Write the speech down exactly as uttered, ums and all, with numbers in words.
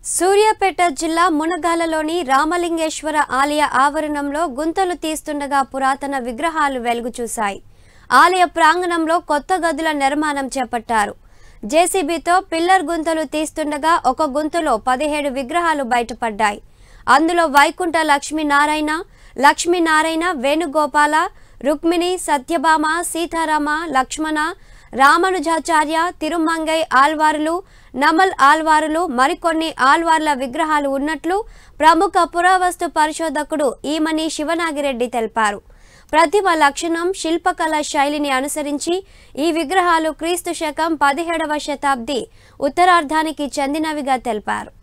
సూర్యాపేట జిల్లా మునగాలలోని రామలింగేశ్వర ఆలయ ఆవరణంలో గుంతలు తీస్తుండగా పురాతన విగ్రహాలు వెలుగు చూశాయి. ఆలయ ప్రాంగణంలో కొత్త గదుల నిర్మాణం చేపట్టారు. జేసీబీతో పిల్లర్ గుంతలు తీస్తుండగా ఒక గుంతలో పదిహేడు విగ్రహాలు బయటపడ్డాయి. అందులో వైకుంఠ లక్ష్మీనారాయణ, లక్ష్మీనారాయణ, వేణుగోపాల, రుక్మిణి, సత్యభామ, సీతారామ, లక్ష్మణ, రామానుజాచార్య, తిరుమంగై ఆల్వారులు, నమల్ ఆల్వారులు, మరికొన్ని ఆల్వార్ల విగ్రహాలు ఉన్నట్లు ప్రముఖ పురావస్తు పరిశోధకుడు ఈమని శివనాగిరెడ్డి తెలిపారు. ప్రతిమ లక్షణం, శిల్పకళ శైలిని అనుసరించి ఈ విగ్రహాలు క్రీస్తు శకం పదిహేడవ శతాబ్ది ఉత్తరార్ధానికి చెందినవిగా తెలిపారు.